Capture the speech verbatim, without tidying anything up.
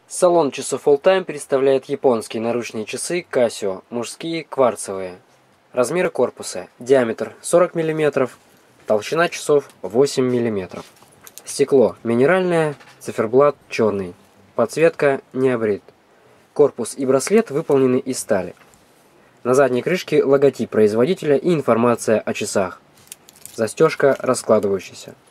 Салон часов All-Time представляет японские наручные часы Casio, мужские, кварцевые. Размеры корпуса: диаметр сорок миллиметров, толщина часов восемь миллиметров. Стекло минеральное, циферблат черный. Подсветка необрит. Корпус и браслет выполнены из стали. На задней крышке логотип производителя и информация о часах. Застежка раскладывающаяся.